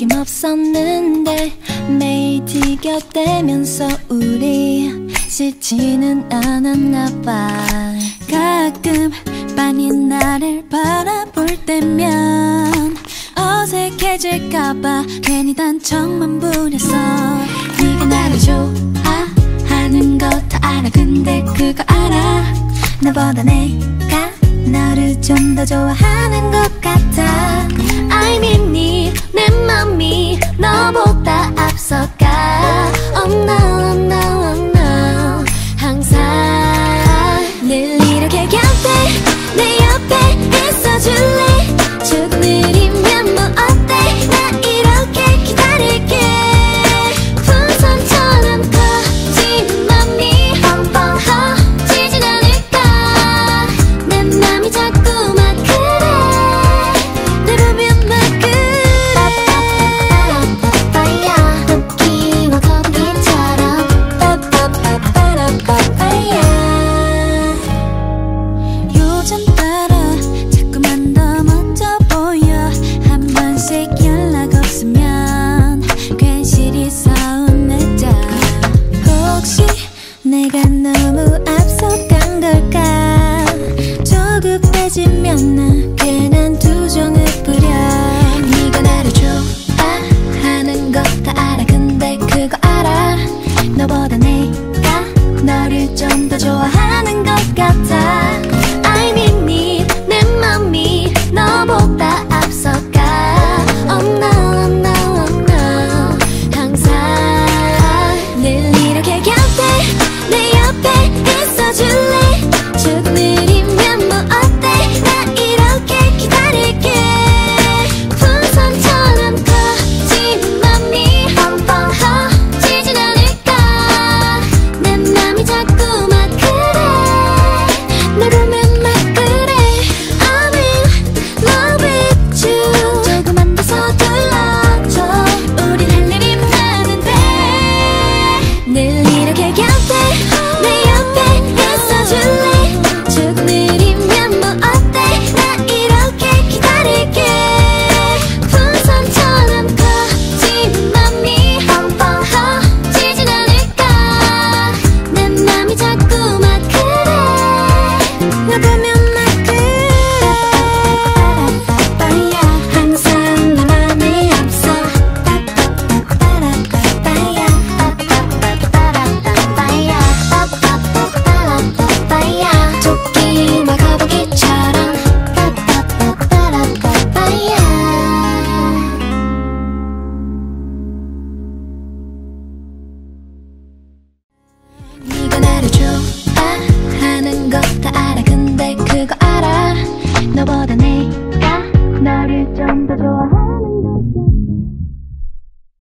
느낌없었는데 매일 지겹대면서 우리 싫지는 않았나 봐. 가끔 빤히 나를 바라볼 때면 어색해질까봐 괜히 단청만 부렸어. 네가 나를 좋아하는 거 다 알아. 근데 그거 알아? 나보다 내가 너를 좀 더 좋아하는 것 같아. I mean 내 맘이 너보다 앞서가. Oh no, oh no, oh no. 항상 늘 이렇게 곁에 내 옆에 있어줄래.